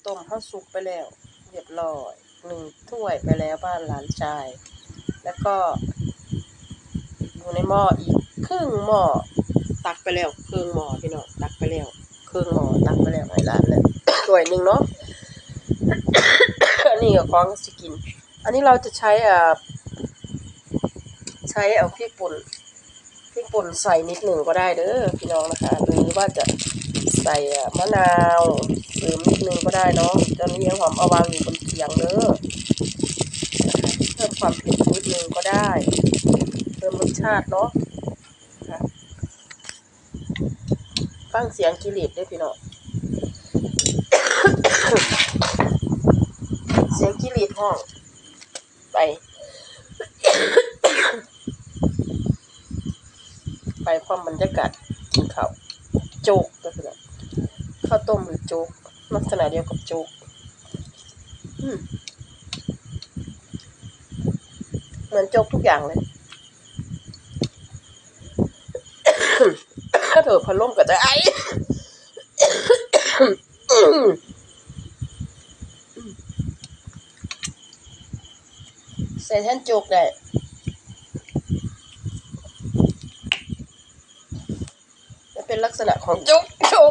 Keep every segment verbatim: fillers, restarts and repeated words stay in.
ต้มข้าวสุกไปแล้วเรียบร้อยหนึ่งถ้วยไปแล้วบ้านหลานชายแล้วก็อยู่ในหม้ออีกครึ่งหม้อตักไปแล้วครึ่งหม้อพี่น้องตักไปแล้วครึ่งหม้อตักไปแล้วให้หลานเลยถ้วยหนึ่งเนาะ อันนี้ก็ของสิกินอันนี้เราจะใช้อ่าใช้เอาพริกป่นพริกป่นใส่นิดหนึ่งก็ได้เด้อพี่น้องนะคะหรือว่าจะใส่มะนาวเสริมนิดนึงก็ได้เนาะตอนนี้ยังหอมเอาวางอยู่บนเขียงเด้อเพิ่มความเผ็ดนิดนึงก็ได้เพิ่มรสชาติเนาะฟังเสียงกิเลสด้วยพี่น้อง เสียงกิเลสห้องไปไปพร้อมบรรยากาศกินข้าวโจ๊กก็คือข้าวต้มหรือโจ๊กลักษณะเดียวกับโจ๊กเหมือนโจ๊กทุกอย่างเลยถ้าเถอะพัดลมก็จะไอใส่แทนโจ๊กได้เป็นลักษณะของโจ๊กโจ๊ก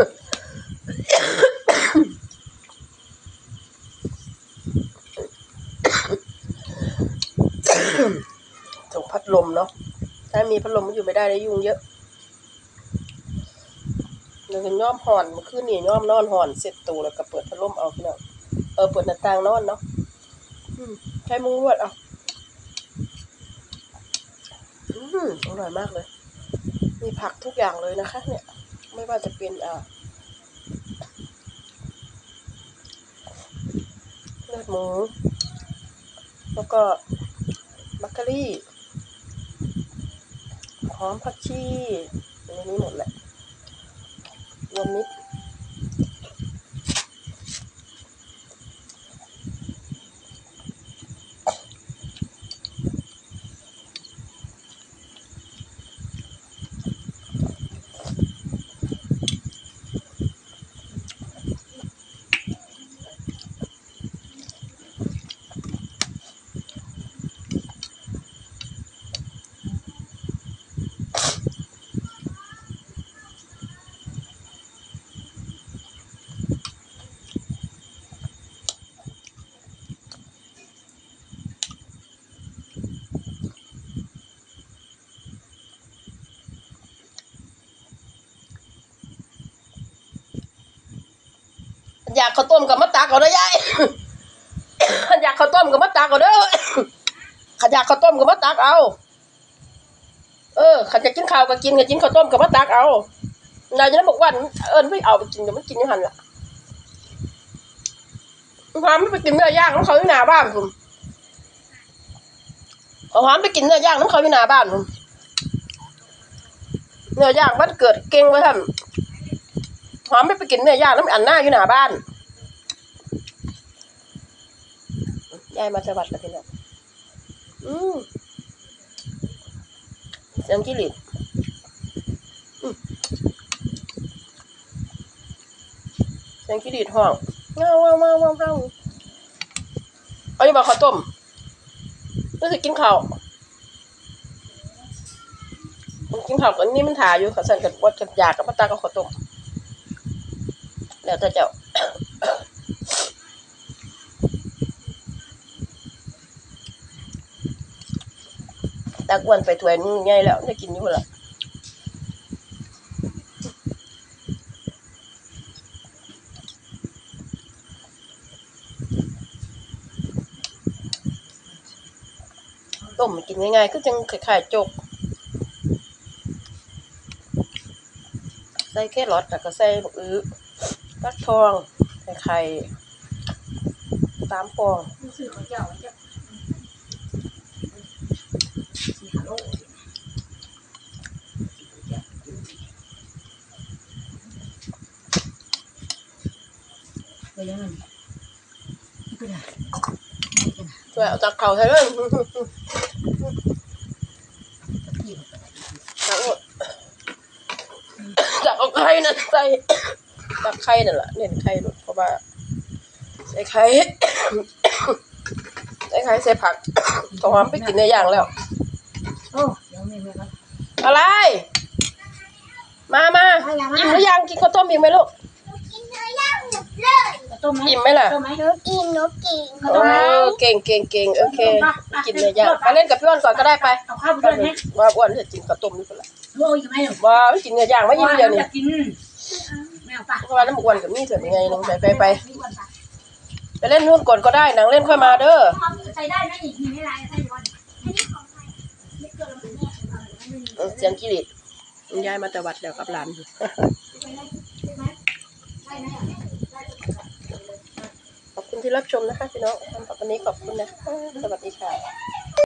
ถูกพัดลมเนาะถ้ามีพัดลมมันอยู่ไม่ได้เลยยุงเยอะเราจะย่อมห่อนมันขึ้นนี่ย่อมนอนห่อนเสร็จตูแล้วก็เปิดพัดลมเอาพี่น้องเออเปิดหน้าต่างนอนเนาะใช้มุ้งลวดเอาอืมอร่อยมากเลยมีผักทุกอย่างเลยนะคะเนี่ยไม่ว่าจะเป็นอ่าเลือดหมูแล้วก็มักกะรี่หอมผักชีในนี้หมดแหละรวมมิตรอยากข้าวต้มกับมะตากเอาเด้อยายอยากข้าวต้มกับมะตากเอาเด้อขอยากข้าวต้มกับมะตากเอาเออขันจะกินข้าวก็กินก็กินข้าวต้มกับมะตากเอานายจะบอกว่าเอิญไม่เอาไปกินเดี๋ยวมันกินยังหันล่ะพาไม่ไปกินเนื้อย่างน้องเขาอยู่หน้าบ้านผมเอาหามไปกินเนื้อย่างน้องเขาอยู่หน้าบ้านผมเนื้อย่างวันเกิดเก่งไว้ท่านหอมไม่ไปกินเนื้อย่างน้ำอันหน้าอยู่หน้าบ้านยายมาสวัสดิ์แล้วพี่เนี่ยอืมเสียงกิริตเสียงกิริตห้องเงาเงาเงาเงาเงาเอาอยู่มาข้าวต้มรู้สึกกินข้าวกินข้าวกันนี่มันถ่ายอยู่ข้าวสั่นกับวัดกับยากับปลาตากับข้าวต้มแล้วแต่เจ้าตากวนไปถ้วยนึงใหญ่แล้วได้กินอยู่ละต้มกินง่ายๆก็จังคล้ายๆโจ๊กใส่แครอทแล้วก็ใส่บักอื้อฟักทองใส่ไข่สามฟองช่วยเอาจากเข่าใส่เลยจากหมดจากเอาไข่นั่นใส่จากไข่นั่นแหละเน้นไข่หลุดเพราะว่าใส่ไข่ใส่ไข่ใส่ผักถอมไปกินในอย่างแล้วโอ้ยังไม่ไม่ครับอะไรมามาอิ่มหรือยังกินข้าวต้มอีกไหมลูกกินเนื้อย่างหมดเลยต้มไหมอิ่มไหมล่ะต้มไหมหนูกินหนูกินโอ้เก่งเก่งเก่งโอเคกินในอย่างไปเล่นกับพี่อ้วนก่อนก็ได้ไปเอาข้าวไปด้วยไหมว่าอ้วนจะกินข้าวต้มนี่เป็นไรโอ้ยยังไม่หรอกว่ากินในอย่างไม่ยิ้มเดียวนี่อยากกินไม่เอาปะเพราะว่าน้ำอ้วนกับนี่เถอะยังไงลงไปไปไปไปเล่นนู่นก่อนก็ได้หนังเล่นค่อยมาเด้อใส่ได้นะนี่มีไม่ไรใส่ร้อนเออเสียงกิริยายมาแต่วัดแล้วกับหลานอยู่ ขอบคุณที่รับชมนะคะพี่น้องสำหรับวันนี้ขอบคุณนะคะสวัสดีค่ะ